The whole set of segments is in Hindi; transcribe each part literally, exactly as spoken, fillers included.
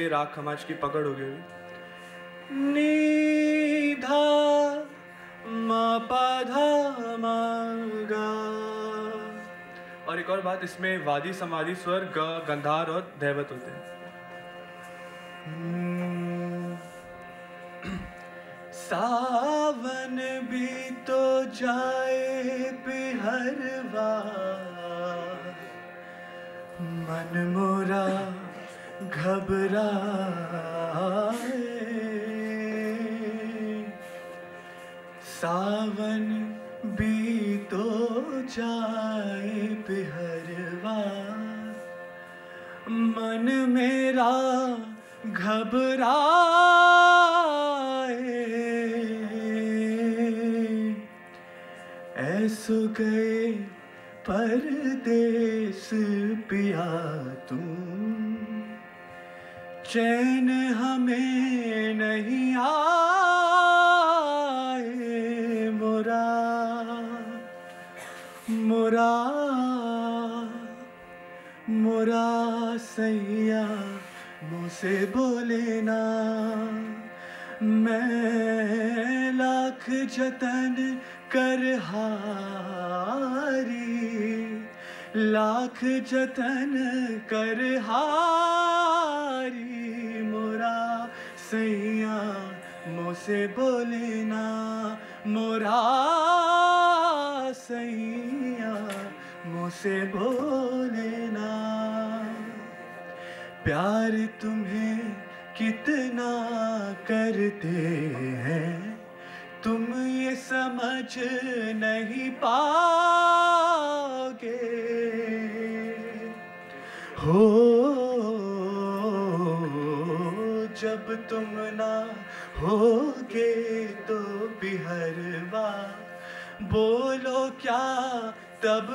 ये राग खमाज की पकड़ हो गई। नी धा मा पा धा मा गा। और एक और बात, इसमें वादी समाधि स्वर ग, गंधार और दैवत होते हैं। सावन भी तो जाए पिहरवा, मन मोरा घबराए। सावन भी तो जाए पिहरवा, मन मेरा घबराए। ऐसो गए परदेस पिया तुम, चैन हमें नहीं आए। मोरा मोरा मोरा सैया मुझसे बोले ना, मैं लाख जतन कर हारी, लाख जतन कर हारी। मोरा सैया मुझसे बोले ना, मोरा सैया मुझसे बोले ना। प्यार तुम्हें कितना करते हैं तुम ये समझ नहीं पाओगे। हो जब तुम ना होगे तो बिहरवा, बोलो क्या तब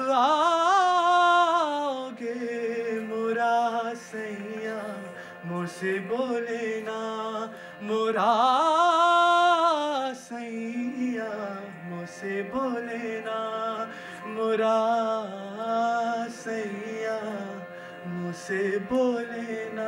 आओगे। मोरा सैया मुझसे बोले ना, मोरा सैया मुझसे बोले ना, मोरा सैया मुझसे बोले ना।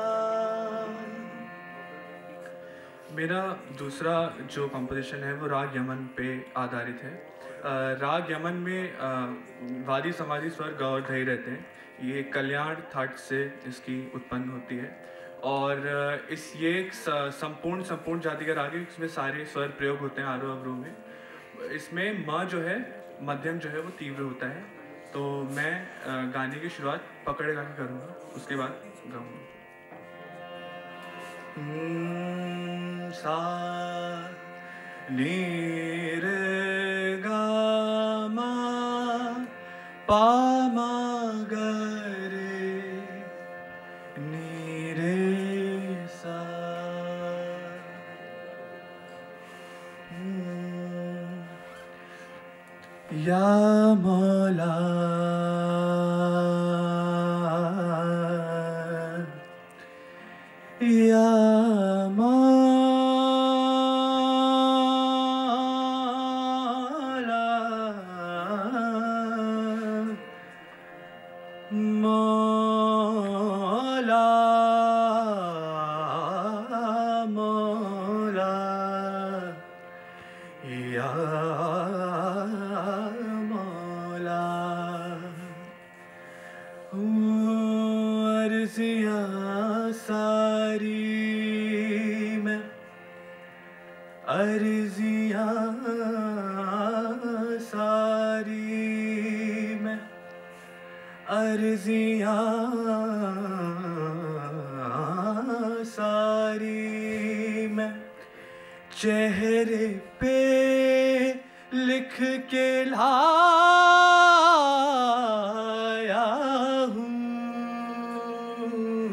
मेरा दूसरा जो कंपोजिशन है वो राग यमन पे आधारित है। राग यमन में वादी समाधि स्वर ग और धई रहते हैं। ये कल्याण थाट से इसकी उत्पन्न होती है और इस ये एक संपूर्ण संपूर्ण जाति का राग है। इसमें सारे स्वर प्रयोग होते हैं आरोह अवरोह में। इसमें म जो है मध्यम जो है वो तीव्र होता है। तो मैं गाने की शुरुआत पकड़े गा के करूँगा, उसके बाद गाऊँगा। सा नी रे गा मा पा मा गा रे नी रे सा। या मौला या चेहरे पे लिख के लाया हूँ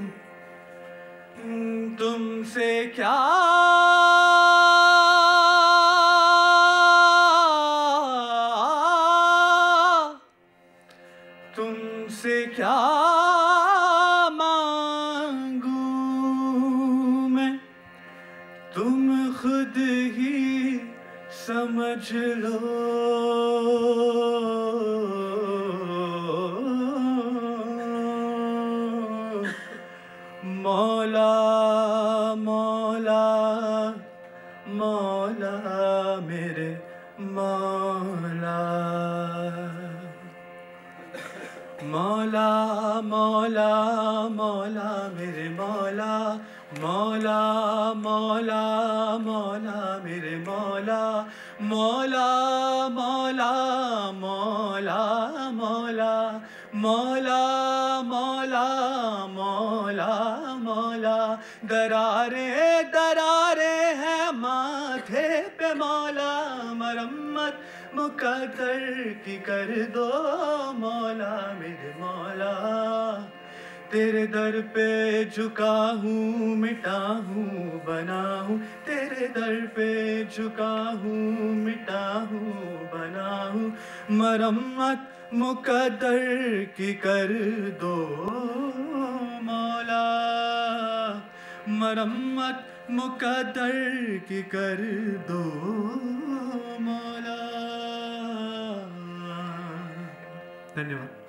तुमसे क्या तुमसे क्या खुद ही समझ लो। मौला मौला मौला मेरे मौला मौला मौला मौला मेरे मौला मौला मौला मौला मौला मौला मौला मौला मौला दरारे दरारे है माथे पे मौला मरम्मत मुकद्दर की कर दो मौला मेरे मौला तेरे दर पे झुका हूँ मिटा हूँ बना हूँ तेरे दर पे झुका हूँ मिटा हूँ बना हूँ मरम्मत मुकद्दर की कर दो मौला मरम्मत मुकद्दर की कर दो मौला। धन्यवाद।